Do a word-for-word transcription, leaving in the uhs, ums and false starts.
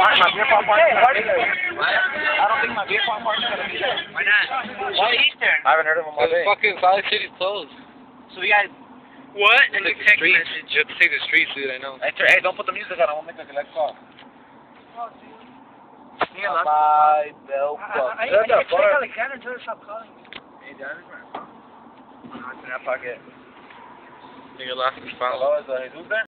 My, my beer pong party's gonna be there. I don't think my beer pong party's gonna be there. Why not? Why Eastern? I haven't heard of them all day. Fucking Valley City's closed. So we got what? And the text streets. message. You have to take the streets, dude. I know. Hey, hey, don't put the music on. I won't make a collect call. Yeah, look. My bell fuck. I I I check Alexander until they stop calling me. Hey, Danny, man. No, it's in that pocket. Your last response. Hello, is uh, Jesus there?